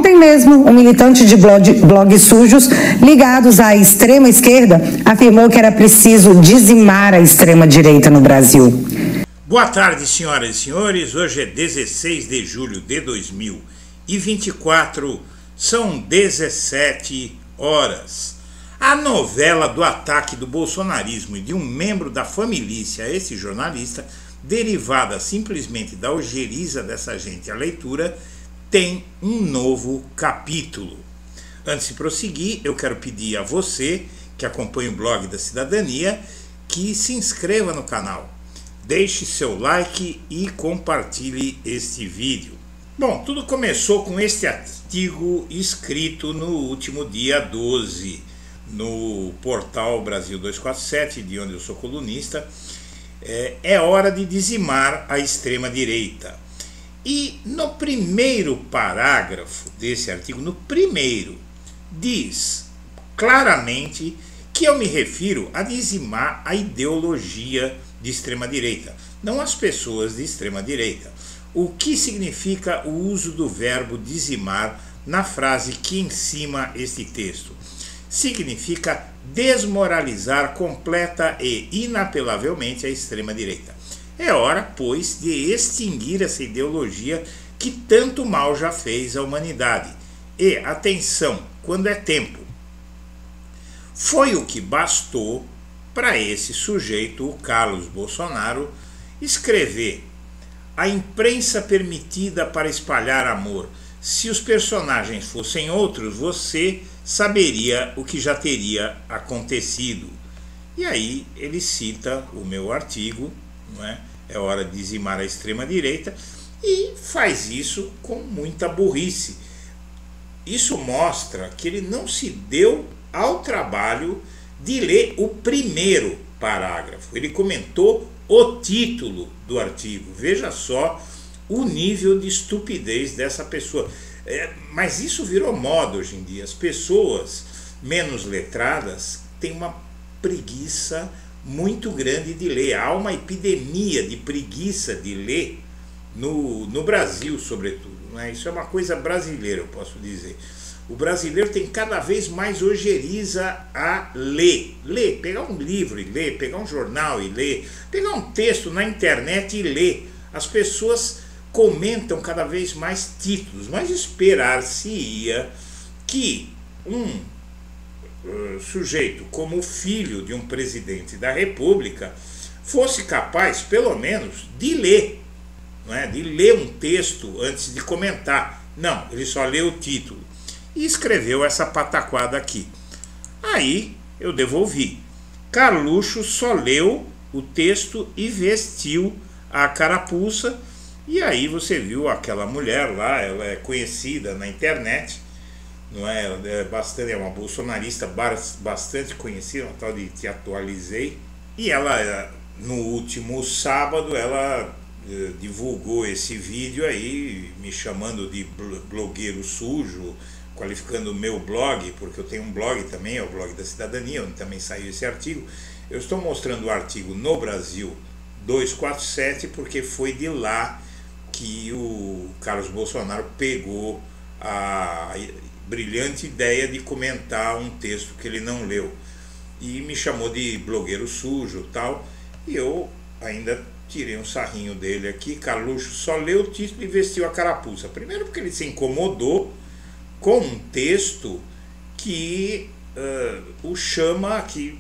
Ontem mesmo, um militante de blogs sujos ligados à extrema esquerda afirmou que era preciso dizimar a extrema direita no Brasil. Boa tarde, senhoras e senhores. Hoje é 16 de julho de 2024, são 17 horas. A novela do ataque do bolsonarismo e de um membro da família a esse jornalista, derivada simplesmente da ojeriza dessa gente à leitura, tem um novo capítulo. Antes de prosseguir, eu quero pedir a você que acompanha o blog da Cidadania que se inscreva no canal, deixe seu like e compartilhe este vídeo. Bom, tudo começou com este artigo escrito no último dia 12 no portal Brasil 247, de onde eu sou colunista. É hora de dizimar a extrema-direita. E no primeiro parágrafo desse artigo, no primeiro, diz claramente que eu me refiro a dizimar a ideologia de extrema-direita, não as pessoas de extrema-direita. O que significa o uso do verbo dizimar na frase que encima este texto? Significa desmoralizar completa e inapelavelmente a extrema-direita. É hora, pois, de extinguir essa ideologia que tanto mal já fez à humanidade. E, atenção, quando é tempo. Foi o que bastou para esse sujeito, o Carlos Bolsonaro, escrever: a imprensa permitida para espalhar amor. Se os personagens fossem outros, você saberia o que já teria acontecido. E aí ele cita o meu artigo, não é? É hora de dizimar a extrema-direita, e faz isso com muita burrice. Isso mostra que ele não se deu ao trabalho de ler o primeiro parágrafo. Ele comentou o título do artigo. Veja só o nível de estupidez dessa pessoa. Mas isso virou moda hoje em dia. As pessoas menos letradas têm uma preguiça muito grande de ler. Há uma epidemia de preguiça de ler no Brasil, sobretudo, né? Isso é uma coisa brasileira, eu posso dizer. O brasileiro tem cada vez mais ojeriza a ler. Ler, pegar um livro e ler, pegar um jornal e ler, pegar um texto na internet e ler. As pessoas comentam cada vez mais títulos, mas esperar-se-ia que um sujeito como o filho de um presidente da República fosse capaz, pelo menos, de ler, não é? De ler um texto antes de comentar. Não, ele só leu o título e escreveu essa pataquada aqui. Aí eu devolvi. Carluxo só leu o texto e vestiu a carapuça. E aí você viu aquela mulher lá, ela é conhecida na internet, não é? É uma bolsonarista bastante conhecida, uma tal de Te Atualizei. E ela, no último sábado, ela divulgou esse vídeo aí, me chamando de blogueiro sujo, qualificando o meu blog, porque eu tenho um blog também, é o blog da Cidadania, onde também saiu esse artigo. Eu estou mostrando o artigo no Brasil 247, porque foi de lá que o Carlos Bolsonaro pegou a brilhante ideia de comentar um texto que ele não leu. E me chamou de blogueiro sujo e tal, e eu ainda tirei um sarrinho dele aqui. Carluxo só leu o título e vestiu a carapuça. Primeiro porque ele se incomodou com um texto que o chama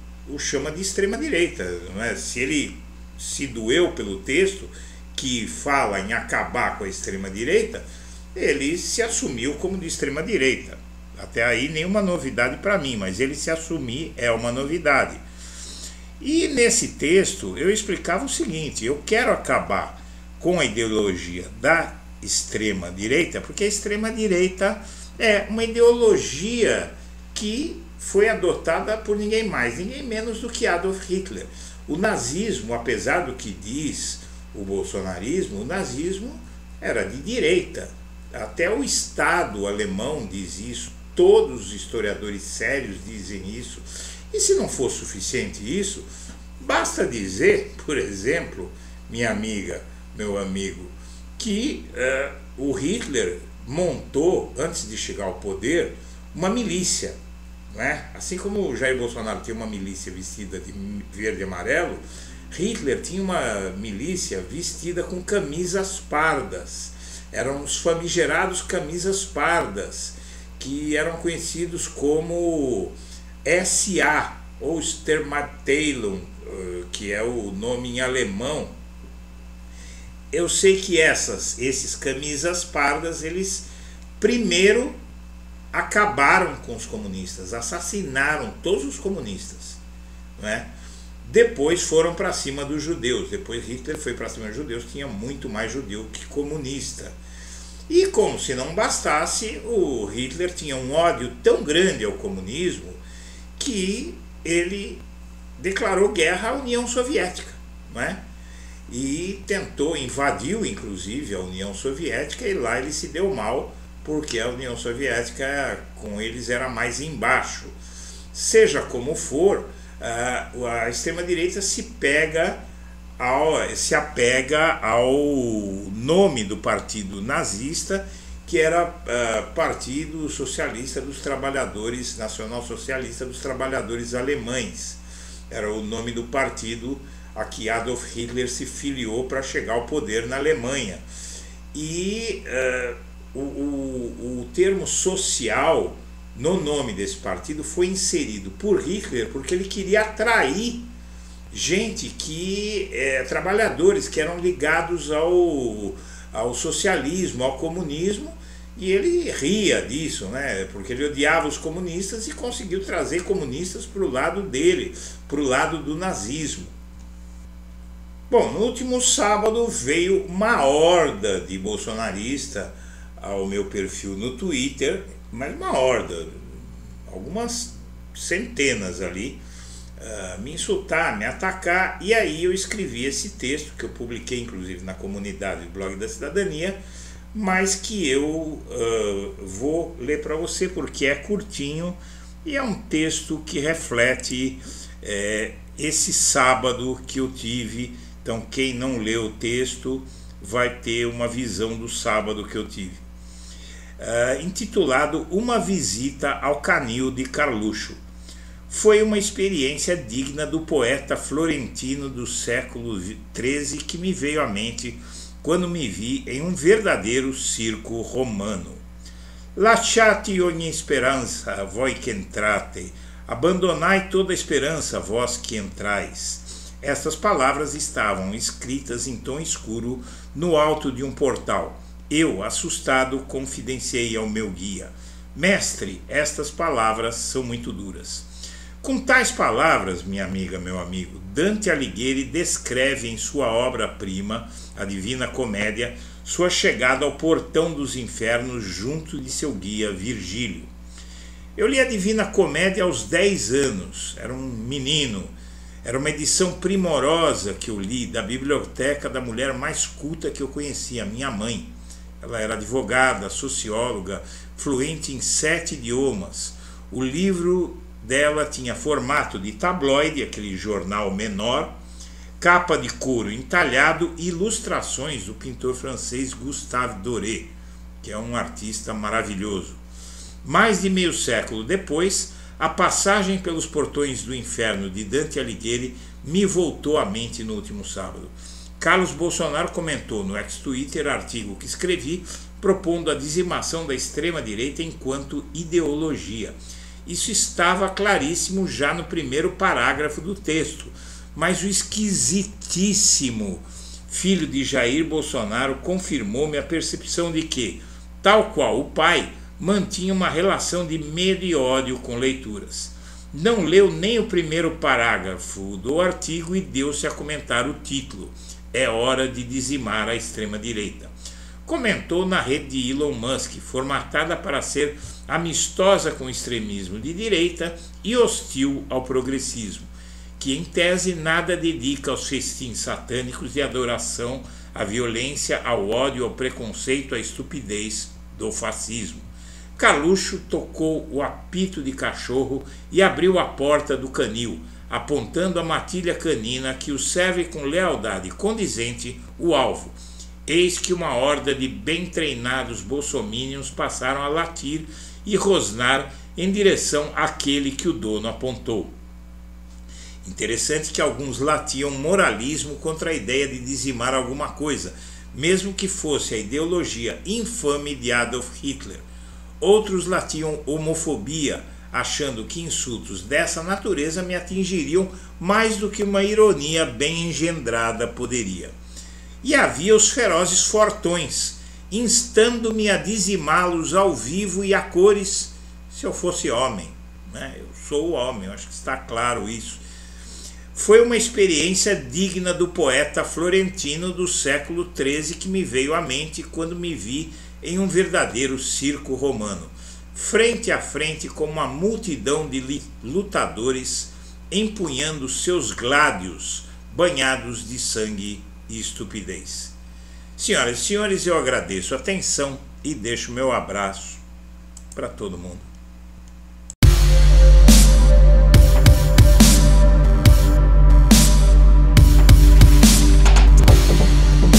de extrema-direita, não é? Se ele se doeu pelo texto que fala em acabar com a extrema-direita, ele se assumiu como de extrema-direita. Até aí nenhuma novidade para mim, mas ele se assumir é uma novidade. E nesse texto eu explicava o seguinte: eu quero acabar com a ideologia da extrema-direita, porque a extrema-direita é uma ideologia que foi adotada por ninguém mais, ninguém menos do que Adolf Hitler. O nazismo, apesar do que diz o bolsonarismo, o nazismo era de direita. Até o Estado alemão diz isso, todos os historiadores sérios dizem isso. E se não for suficiente isso, basta dizer, por exemplo, minha amiga, meu amigo, que o Hitler montou, antes de chegar ao poder, uma milícia, né? Assim como o Jair Bolsonaro tinha uma milícia vestida de verde e amarelo, Hitler tinha uma milícia vestida com camisas pardas. Eram os famigerados camisas pardas, que eram conhecidos como SA, ou Sturmabteilung, que é o nome em alemão. Eu sei que esses camisas pardas, eles primeiro acabaram com os comunistas, assassinaram todos os comunistas, né? Depois foram para cima dos judeus. Depois Hitler foi para cima dos judeus, tinha muito mais judeu que comunista. E como se não bastasse, o Hitler tinha um ódio tão grande ao comunismo que ele declarou guerra à União Soviética, não é? E invadiu inclusive a União Soviética, e lá ele se deu mal, porque a União Soviética com eles era mais embaixo. Seja como for, a extrema-direita se apega ao nome do partido nazista, que era Partido Socialista dos Trabalhadores, Nacional Socialista dos Trabalhadores Alemães. Era o nome do partido a que Adolf Hitler se filiou para chegar ao poder na Alemanha. E o termo social no nome desse partido foi inserido por Hitler porque ele queria atrair gente trabalhadores que eram ligados ao socialismo, ao comunismo, e ele ria disso, né? Porque ele odiava os comunistas e conseguiu trazer comunistas para o lado dele, para o lado do nazismo. Bom, no último sábado veio uma horda de bolsonaristas ao meu perfil no Twitter, mas uma horda, algumas centenas ali, me insultar, me atacar, e aí eu escrevi esse texto, que eu publiquei inclusive na comunidade do Blog da Cidadania, mas que eu vou ler para você porque é curtinho e é um texto que reflete esse sábado que eu tive. Então quem não leu o texto vai ter uma visão do sábado que eu tive. Intitulado Uma Visita ao Canil de Carluxo. Foi uma experiência digna do poeta florentino do século XIII que me veio à mente quando me vi em um verdadeiro circo romano. Lasciate ogni speranza, voi que entrate, abandonai toda esperança, vós que entrais. Estas palavras estavam escritas em tom escuro no alto de um portal. Eu, assustado, confidenciei ao meu guia: mestre, estas palavras são muito duras. Com tais palavras, minha amiga, meu amigo, Dante Alighieri descreve em sua obra-prima, a Divina Comédia, sua chegada ao portão dos infernos junto de seu guia Virgílio. Eu li a Divina Comédia aos 10 anos, era um menino. Era uma edição primorosa que eu li da biblioteca da mulher mais culta que eu conhecia, minha mãe. Ela era advogada, socióloga, fluente em 7 idiomas. O livro dela tinha formato de tabloide, aquele jornal menor, capa de couro entalhado e ilustrações do pintor francês Gustave Doré, que é um artista maravilhoso. Mais de meio século depois, a passagem pelos portões do inferno de Dante Alighieri me voltou à mente no último sábado. Carlos Bolsonaro comentou no ex-Twitter artigo que escrevi propondo a dizimação da extrema-direita enquanto ideologia. Isso estava claríssimo já no primeiro parágrafo do texto, mas o esquisitíssimo filho de Jair Bolsonaro confirmou minha percepção de que, tal qual o pai, mantinha uma relação de medo e ódio com leituras. Não leu nem o primeiro parágrafo do artigo e deu-se a comentar o título: É hora de dizimar a extrema-direita. Comentou na rede de Elon Musk, formatada para ser amistosa com o extremismo de direita e hostil ao progressismo, que em tese nada dedica aos festins satânicos de adoração à violência, ao ódio, ao preconceito, à estupidez do fascismo. Carluxo tocou o apito de cachorro e abriu a porta do canil, apontando a matilha canina que o serve com lealdade condizente o alvo. eis que uma horda de bem treinados bolsominions passaram a latir e rosnar em direção àquele que o dono apontou. Interessante que alguns latiam moralismo contra a ideia de dizimar alguma coisa, mesmo que fosse a ideologia infame de Adolf Hitler. Outros latiam homofobia, achando que insultos dessa natureza me atingiriam mais do que uma ironia bem engendrada poderia. E havia os ferozes fortões, instando-me a dizimá-los ao vivo e a cores, se eu fosse homem. Eu sou homem, eu acho que está claro isso. Foi uma experiência digna do poeta florentino do século XIII que me veio à mente quando me vi em um verdadeiro circo romano, frente a frente com uma multidão de lutadores empunhando seus gládios banhados de sangue e estupidez. Senhoras e senhores, eu agradeço a atenção e deixo meu abraço para todo mundo.